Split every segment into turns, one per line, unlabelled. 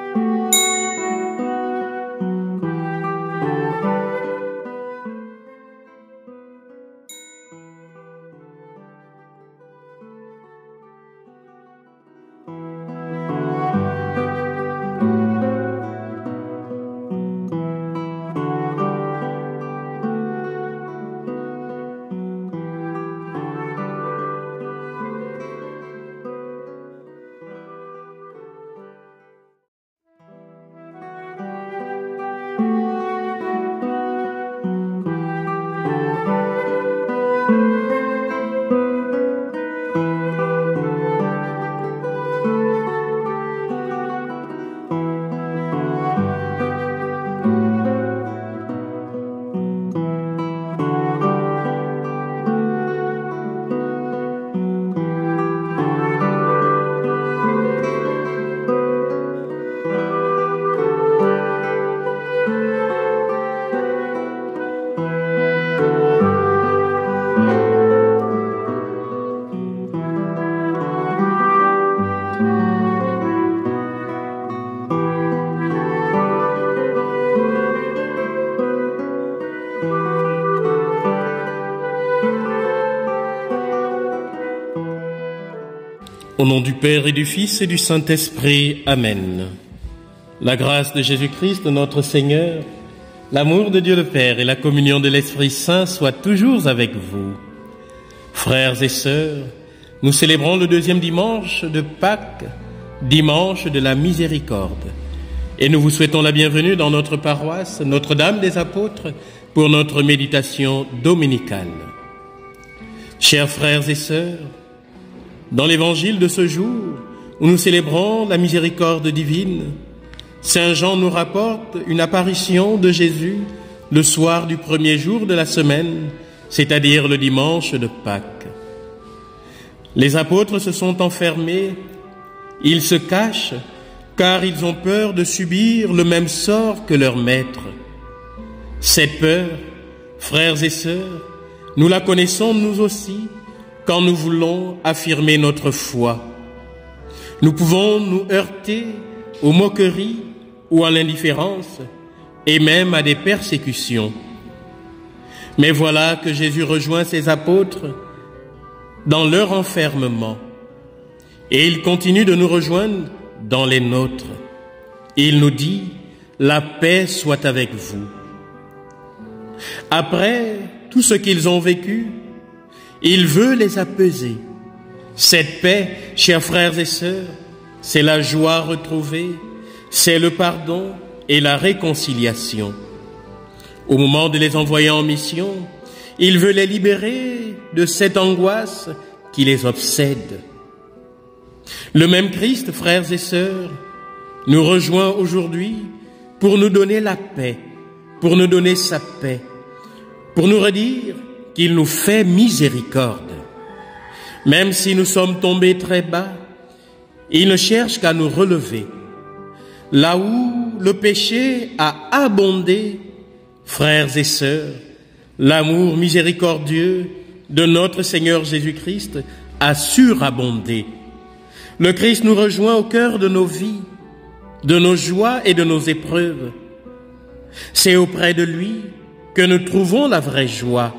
Au nom du Père et du Fils et du Saint-Esprit. Amen. La grâce de Jésus-Christ, notre Seigneur, l'amour de Dieu le Père et la communion de l'Esprit Saint soient toujours avec vous. Frères et sœurs, nous célébrons le deuxième dimanche de Pâques, dimanche de la miséricorde. Et nous vous souhaitons la bienvenue dans notre paroisse Notre-Dame des Apôtres pour notre méditation dominicale. Chers frères et sœurs, dans l'évangile de ce jour, où nous célébrons la miséricorde divine, Saint Jean nous rapporte une apparition de Jésus le soir du premier jour de la semaine, c'est-à-dire le dimanche de Pâques. Les apôtres se sont enfermés, ils se cachent, car ils ont peur de subir le même sort que leur maître. Cette peur, frères et sœurs, nous la connaissons nous aussi, quand nous voulons affirmer notre foi. Nous pouvons nous heurter aux moqueries ou à l'indifférence et même à des persécutions. Mais voilà que Jésus rejoint ses apôtres dans leur enfermement et il continue de nous rejoindre dans les nôtres. Il nous dit « La paix soit avec vous ». Après tout ce qu'ils ont vécu, il veut les apaiser. Cette paix, chers frères et sœurs, c'est la joie retrouvée, c'est le pardon et la réconciliation. Au moment de les envoyer en mission, il veut les libérer de cette angoisse qui les obsède. Le même Christ, frères et sœurs, nous rejoint aujourd'hui pour nous donner la paix, pour nous donner sa paix, pour nous redire qu'il nous fait miséricorde. Même si nous sommes tombés très bas, il ne cherche qu'à nous relever. Là où le péché a abondé, frères et sœurs, l'amour miséricordieux de notre Seigneur Jésus-Christ a surabondé. Le Christ nous rejoint au cœur de nos vies, de nos joies et de nos épreuves. C'est auprès de lui que nous trouvons la vraie joie.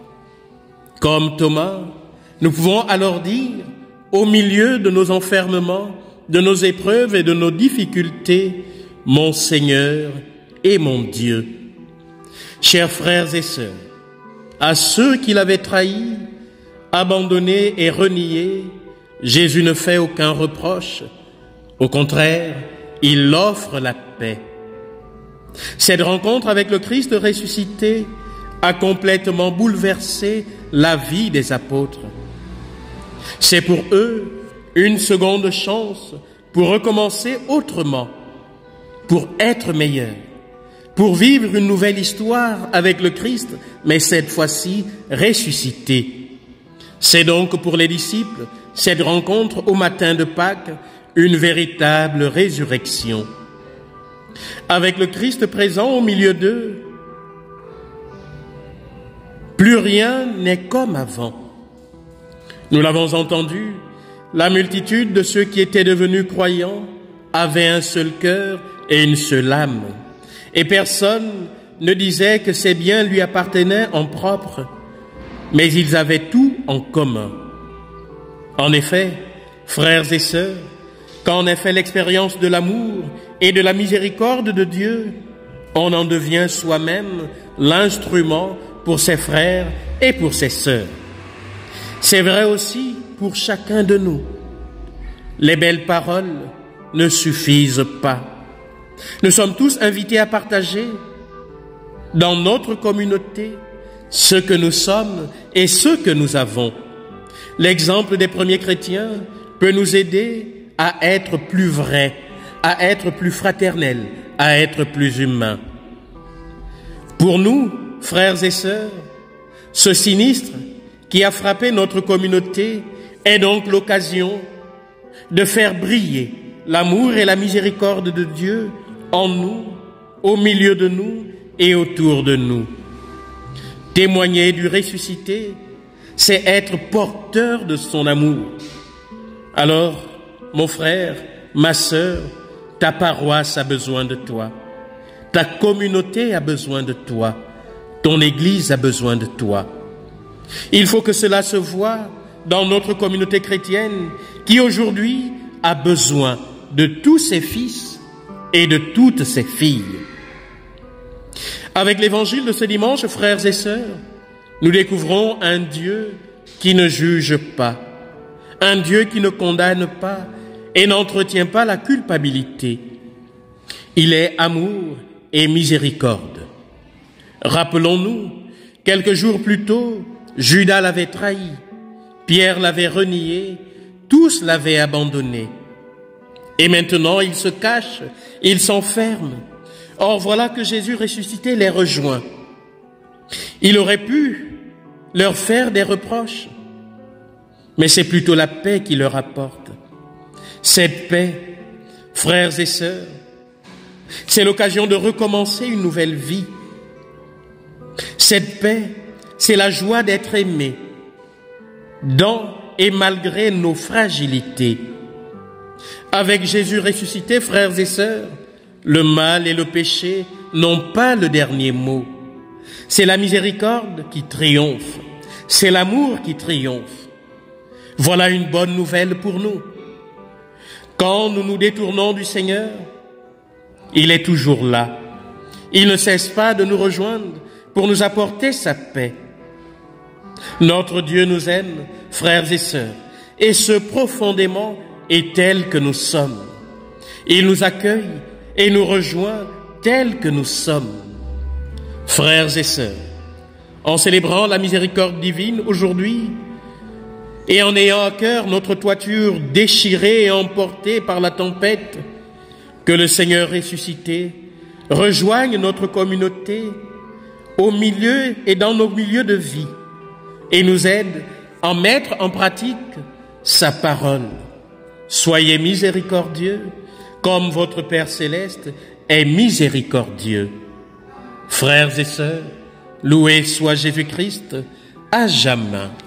Comme Thomas, nous pouvons alors dire, au milieu de nos enfermements, de nos épreuves et de nos difficultés, « Mon Seigneur et mon Dieu ». Chers frères et sœurs, à ceux qui l'avaient trahi, abandonné et renié, Jésus ne fait aucun reproche. Au contraire, il offre la paix. Cette rencontre avec le Christ ressuscité a complètement bouleversé la vie des apôtres. C'est pour eux une seconde chance pour recommencer autrement, pour être meilleurs, pour vivre une nouvelle histoire avec le Christ, mais cette fois-ci ressuscité. C'est donc pour les disciples cette rencontre au matin de Pâques une véritable résurrection. Avec le Christ présent au milieu d'eux, plus rien n'est comme avant. Nous l'avons entendu, la multitude de ceux qui étaient devenus croyants avaient un seul cœur et une seule âme. Et personne ne disait que ses biens lui appartenaient en propre, mais ils avaient tout en commun. En effet, frères et sœurs, quand on a fait l'expérience de l'amour et de la miséricorde de Dieu, on en devient soi-même l'instrument pour ses frères et pour ses sœurs. C'est vrai aussi pour chacun de nous. Les belles paroles ne suffisent pas. Nous sommes tous invités à partager dans notre communauté ce que nous sommes et ce que nous avons. L'exemple des premiers chrétiens peut nous aider à être plus vrais, à être plus fraternels, à être plus humains. Pour nous, frères et sœurs, ce sinistre qui a frappé notre communauté est donc l'occasion de faire briller l'amour et la miséricorde de Dieu en nous, au milieu de nous et autour de nous. Témoigner du ressuscité, c'est être porteur de son amour. Alors, mon frère, ma sœur, ta paroisse a besoin de toi. Ta communauté a besoin de toi. Ton Église a besoin de toi. Il faut que cela se voie dans notre communauté chrétienne qui aujourd'hui a besoin de tous ses fils et de toutes ses filles. Avec l'évangile de ce dimanche, frères et sœurs, nous découvrons un Dieu qui ne juge pas, un Dieu qui ne condamne pas et n'entretient pas la culpabilité. Il est amour et miséricorde. Rappelons-nous, quelques jours plus tôt, Judas l'avait trahi, Pierre l'avait renié, tous l'avaient abandonné. Et maintenant, il se cache, il s'enferme. Or, voilà que Jésus ressuscité les rejoint. Il aurait pu leur faire des reproches, mais c'est plutôt la paix qu'il leur apporte. Cette paix, frères et sœurs, c'est l'occasion de recommencer une nouvelle vie. Cette paix, c'est la joie d'être aimé, dans et malgré nos fragilités. Avec Jésus ressuscité, frères et sœurs, le mal et le péché n'ont pas le dernier mot. C'est la miséricorde qui triomphe. C'est l'amour qui triomphe. Voilà une bonne nouvelle pour nous. Quand nous nous détournons du Seigneur, il est toujours là. Il ne cesse pas de nous rejoindre pour nous apporter sa paix. Notre Dieu nous aime, frères et sœurs, et ce profondément et tel que nous sommes. Il nous accueille et nous rejoint tels que nous sommes. Frères et sœurs, en célébrant la miséricorde divine aujourd'hui et en ayant à cœur notre toiture déchirée et emportée par la tempête, que le Seigneur ressuscité rejoigne notre communauté au milieu et dans nos milieux de vie et nous aide à mettre en pratique sa parole. Soyez miséricordieux comme votre Père céleste est miséricordieux. Frères et sœurs, loué soit Jésus-Christ à jamais.